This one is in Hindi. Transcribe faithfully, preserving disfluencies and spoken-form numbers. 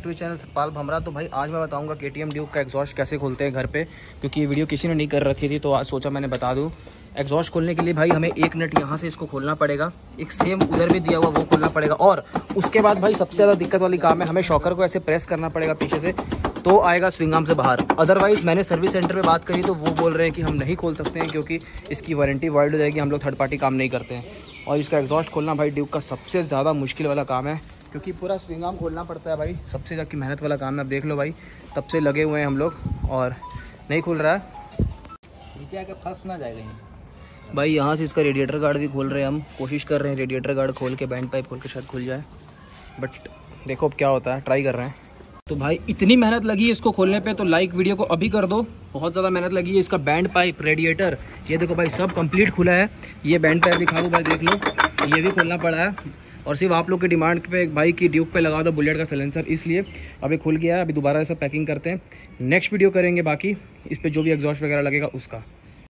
To channel Satpal भमरा। तो भाई आज मैं बताऊंगा केटीएम ड्यूक का एग्जॉस्ट कैसे खोलते हैं घर पे, क्योंकि ये वीडियो किसी ने नहीं कर रखी थी तो आज सोचा मैंने बता दूं। एग्जॉस्ट खोलने के लिए भाई हमें एक नट यहाँ से इसको खोलना पड़ेगा, एक सेम उधर भी दिया हुआ वो खोलना पड़ेगा, और उसके बाद भाई सबसे ज़्यादा दिक्कत वाली काम है, हमें शॉकर को ऐसे प्रेस करना पड़ेगा पीछे से, तो आएगा स्विंग आर्म से बाहर। अदरवाइज़ मैंने सर्विस सेंटर पे बात करी तो वो बोल रहे हैं कि हम नहीं खोल सकते हैं क्योंकि इसकी वारंटी वाइड हो जाएगी, हम लोग थर्ड पार्टी काम नहीं करते हैं। और इसका एग्जॉस्ट खोलना भाई ड्यूक का सबसे ज़्यादा मुश्किल वाला काम है, क्योंकि पूरा स्विंग आर्म खोलना पड़ता है भाई, सबसे ज़्यादा मेहनत वाला काम है। अब देख लो भाई तब से लगे हुए हैं हम लोग और नहीं खुल रहा है। नीचे आके फंस ना जाएगा भाई यहाँ से इसका रेडिएटर गार्ड भी खोल रहे हैं हम, कोशिश कर रहे हैं रेडिएटर गार्ड खोल के बैंड पाइप खोल के शायद खुल जाए, बट देखो अब क्या होता है, ट्राई कर रहे हैं। तो भाई इतनी मेहनत लगी है इसको खोलने पे तो लाइक वीडियो को अभी कर दो, बहुत ज़्यादा मेहनत लगी है। इसका बैंड पाइप, रेडिएटर, ये देखो भाई सब कंप्लीट खुला है। ये बैंड पाइप दिखा दो भाई, देख लो ये भी खोलना पड़ा है, और सिर्फ आप लोग की डिमांड पे एक भाई की ड्यूक पे लगा दो बुलेट का सिलेंसर, इसलिए अभी खुल गया है। अभी दोबारा ऐसा पैकिंग करते हैं, नेक्स्ट वीडियो करेंगे बाकी इस पर जो भी एग्जॉस्ट वगैरह लगेगा उसका।